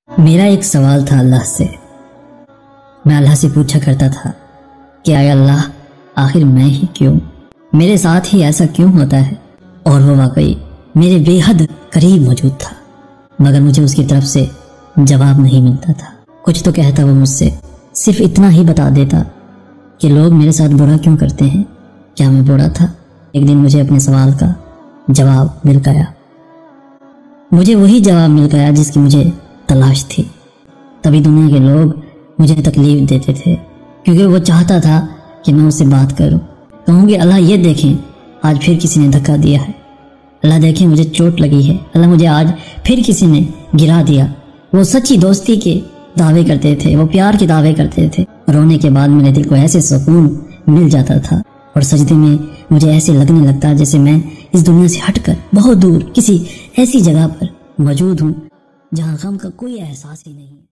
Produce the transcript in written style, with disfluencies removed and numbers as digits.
میرا ایک سوال تھا اللہ سے. میں اللہ سے پوچھا کرتا تھا کہ آیا اللہ آخر میں ہی کیوں، میرے ساتھ ہی ایسا کیوں ہوتا ہے؟ اور وہ واقعی میرے بے حد قریب موجود تھا، مگر مجھے اس کی طرف سے جواب نہیں ملتا تھا. کچھ تو کہتا وہ مجھ سے، صرف اتنا ہی بتا دیتا کہ لوگ میرے ساتھ برا کیوں کرتے ہیں، کیا میں برا تھا؟ ایک دن مجھے اپنے سوال کا جواب مل گیا. مجھے وہی جواب مل گیا جس کی مجھے تلاش تھی. تبھی دنیا کے لوگ مجھے تکلیف دیتے تھے، کیونکہ وہ چاہتا تھا کہ میں اس سے بات کروں. کہوں گی اللہ یہ دیکھیں آج پھر کسی نے دھکا دیا ہے، اللہ دیکھیں مجھے چوٹ لگی ہے، اللہ مجھے آج پھر کسی نے گرا دیا. وہ سچی دوستی کے دعوے کرتے تھے، وہ پیار کے دعوے کرتے تھے. رونے کے بعد میرے دل کو ایسے سکون مل جاتا تھا اور سجدے میں مجھے ایسے لگنے لگتا جیسے میں اس دنیا سے ہٹ کر بہت دور کسی ایسی جگہ پر موجود ہوں جہاں غم کا کوئی احساس ہی نہیں.